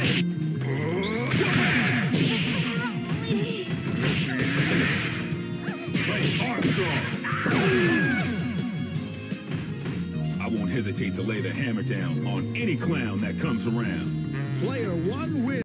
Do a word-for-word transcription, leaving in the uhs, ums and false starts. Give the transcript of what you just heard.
I won't hesitate to lay the hammer down on any clown that comes around. Player one wins.